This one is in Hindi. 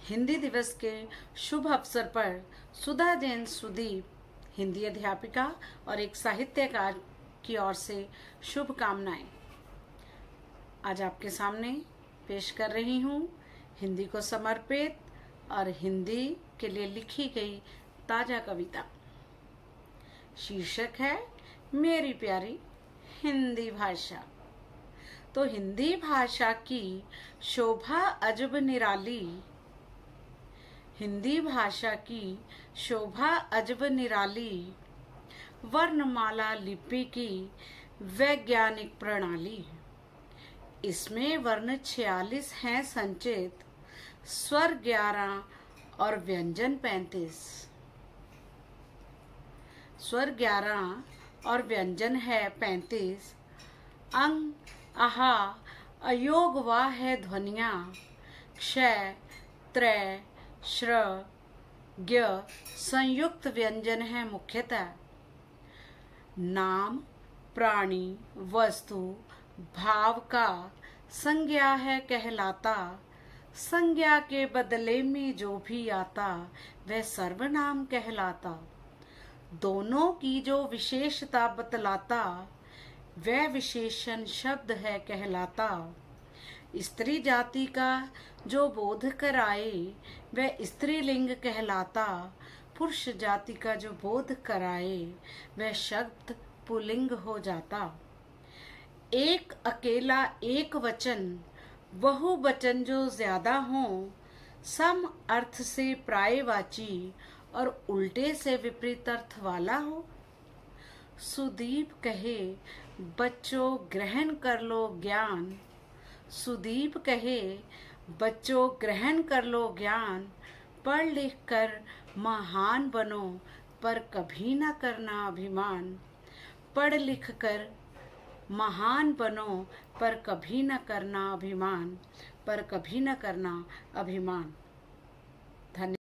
हिंदी दिवस के शुभ अवसर पर सुधा जैन सुदीप, हिंदी अध्यापिका और एक साहित्यकार की ओर से शुभकामनाएं। आज आपके सामने पेश कर रही हूँ हिंदी को समर्पित और हिंदी के लिए लिखी गई ताजा कविता। शीर्षक है मेरी प्यारी हिंदी भाषा। तो हिंदी भाषा की शोभा अजब निराली, हिंदी भाषा की शोभा अजब निराली, वर्णमाला लिपि की वैज्ञानिक प्रणाली। इसमें वर्ण 46 हैं संचित, स्वर 11 और व्यंजन 35। स्वर 11 और व्यंजन है 35। अंग, आहा, अयोग वा है ध्वनियाँ, क्षय, त्रय, श्र, ज्ञ संयुक्त व्यंजन है मुख्यतः। नाम, प्राणी, वस्तु, भाव का संज्ञा है कहलाता। संज्ञा के बदले में जो भी आता वह सर्वनाम कहलाता। दोनों की जो विशेषता बतलाता वह विशेषण शब्द है कहलाता। स्त्री जाति का जो बोध कराए वह स्त्रीलिंग कहलाता। पुरुष जाति का जो बोध कराए वह शब्द पुल्लिंग हो जाता। एक अकेला एक वचन, बहुवचन जो ज्यादा हो, सम अर्थ से प्रायवाची और उल्टे से विपरीत अर्थ वाला हो। सुदीप कहे बच्चों ग्रहण कर लो ज्ञान, सुदीप कहे बच्चों ग्रहण कर लो ज्ञान। पढ़ लिख कर महान बनो पर कभी न करना अभिमान। पढ़ लिख कर महान बनो पर कभी न करना अभिमान, पर कभी न करना अभिमान। धन्यवाद।